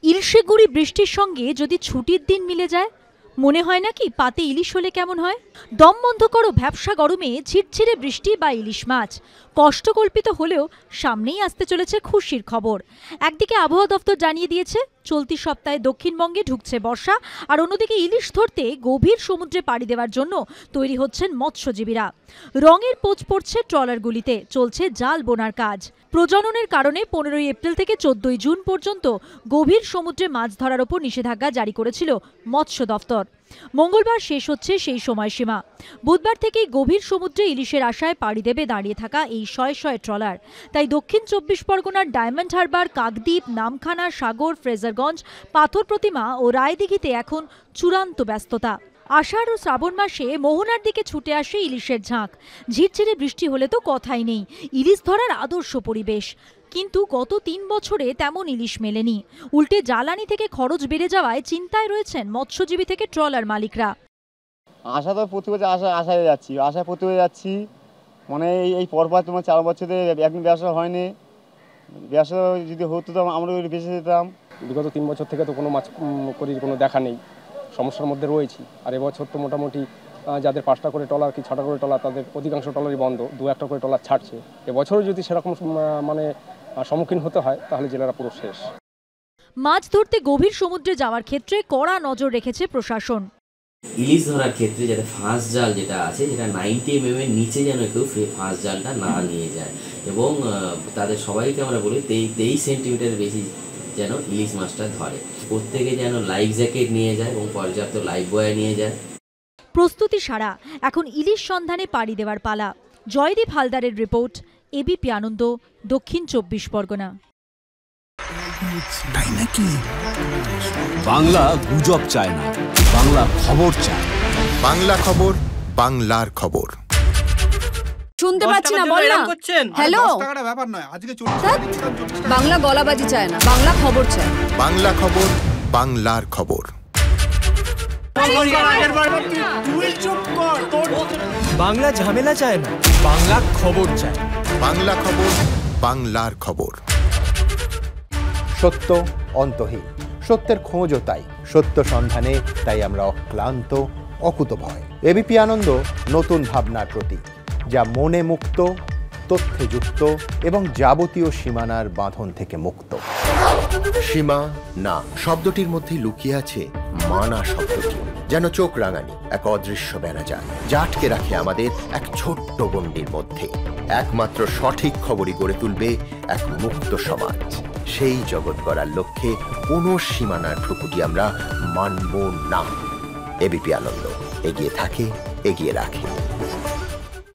ইলশে গুঁড়ি বৃষ্টির সঙ্গে যদি ছুটির দিন মিলে যায়, মনে হয় নাকি পাতে ইলিশ হলে কেমন হয়। দম বন্ধ করো ভ্যাপসা গরমে ঝিরঝিরে বৃষ্টি বা ইলিশ মাছ। কষ্টকল্পিত হলেও সামনেই আসতে চলেছে খুশির খবর। একদিকে আবহাওয়া দফতর জানিয়ে দিয়েছে চলতি সপ্তাহে দক্ষিণবঙ্গে ঢুকছে বর্ষা, আর অন্যদিকে ইলিশ ধরতে গভীর সমুদ্রে পাড়ি দেওয়ার জন্য তৈরি হচ্ছেন মৎস্যজীবীরা। রঙের পোঁচ পড়ছে ট্রলারগুলিতে, চলছে জাল বোনার কাজ। প্রজননের কারণে 15 এপ্রিল থেকে 14 জুন পর্যন্ত গভীর সমুদ্রে মাছ ধরার ওপর নিষেধাজ্ঞা জারি করেছিল মৎস্য দফতর। মঙ্গলবার শেষ হচ্ছে সেই সময়সীমা। বুধবার থেকেই গভীর সমুদ্রে ইলিশের আশায় পাড়ি দেবে দাঁড়িয়ে থাকা এই শয়ে শয়ে ট্রলার। তাই দক্ষিণ 24 পরগনার ডায়মন্ড হারবার, কাকদ্বীপ, নামখানা, সাগর, ফ্রেজারগঞ্জ, পাথর প্রতিমা ও রায়দিঘিতে এখন চূড়ান্ত ব্যস্ততা। আষাঢ় ও শ্রাবণ মাসে মোহনার দিকে ছুটে আসে ইলিশের ঝাঁক। ঝিরঝিরে বৃষ্টি হলে তো কথাই নেই, ইলিশ ধরার আদর্শ পরিবেশ। কিন্তু গত 3 বছরে তেমন ইলিশ মেলেনি। উল্টে জ্বালানি থেকে খরচ বেড়ে যাওয়ায় চিন্তায় রয়েছেন মৎস্যজীবী থেকে ট্রলার মালিকরা। আশা তো প্রতি বছর আশায় প্রতি বছর যাচ্ছি, মানে এই পরপর তোমার 4 বছরে একদিন ব্যবসা হয়নি। ব্যবসা যদি হতো তো আমরা বেঁচে যেতাম। বিগত 3 বছর থেকে তো কোনো মাছ করির কোনো দেখা নেই, সমস্যার মধ্যে রয়েছি। আর এবছর তো মোটামুটি যাদের 5টা করে ট্রলার কি 6টা করে ট্রলার, তাদের অধিকাংশ ট্রলারই বন্ধ, 2-1টা করে ট্রলার ছাড়ছে। এবছরও যদি সেরকম মানে সম্মুখীন হতে হয় তাহলে জেলেরা পুরো শেষ। মাছ ধরতে গভীর সমুদ্রে যাওয়ার ক্ষেত্রে কড়া নজর রেখেছে প্রশাসন। ইলিশ ধরার ক্ষেত্রে যাতে ফাঁস জাল যেটা আছে সেটা 90 mm এর নিচে যেন কেউ ফাঁস জালটা না নিয়ে যায়, এবং তাদের সবাইকে আমরা বলি 23 সেন্টিমিটারের বেশি যেন ইলিশ মাছটা ধরে। প্রত্যেকে যেন লাইফ জ্যাকেট নিয়ে যায় এবং পর্যাপ্ত লাইফ বয় নিয়ে যায়। প্রস্তুতি সারা, এখন ইলিশ সন্ধানে পাড়ি দেওয়ার পালা। জয়দীপ হালদারের রিপোর্ট, এবিপি আনন্দ, দক্ষিণ 24 পরগনা। তাই নাকি? বাংলা গুজব চায় না, বাংলা খবর চায়। বাংলা খবর, বাংলার খবর। শুনতে পাচ্ছি না, বল না। হ্যালো, ব্যাপার নয়, আজকে বাংলা গলাবাজি চায় না, বাংলা খবর চায়। বাংলা খবর, বাংলার খবর। বাংলা ঝামেলা চায় না, বাংলা খবর চায়। বাংলা খবর, বাংলার খবর। সত্য অন্তহীন, সত্যের খোঁজও তাই, সত্য সন্ধানে তাই আমরা অক্লান্ত, অকুতভয়। এবিপি আনন্দ নতুন ভাবনার প্রতীক, যা মনে মুক্ত, তথ্যে যুক্ত এবং যাবতীয় সীমানার বাঁধন থেকে মুক্ত। সীমা না শব্দটির মধ্যে লুকিয়ে আছে মানা শব্দটি, যেন চোখ রাঙানি এক অদৃশ্য ব্যানাজার, যা আটকে রাখে আমাদের এক ছোট্ট গণ্ডির মধ্যে। একমাত্র সঠিক খবরই গড়ে তুলবে এক মুক্ত সমাজ। সেই জগৎ গড়ার লক্ষ্যে কোনো সীমানার ঠুকুটি আমরা মানব না। এবিপি আনন্দ এগিয়ে থাকে, এগিয়ে রাখে।